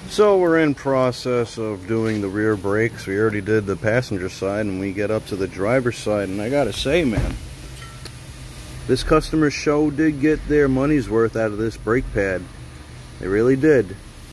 So we're in process of doing the rear brakes. We already did the passenger side, and we get up to the driver's side, and I gotta say, man, this customer show did get their money's worth out of this brake pad. They really did.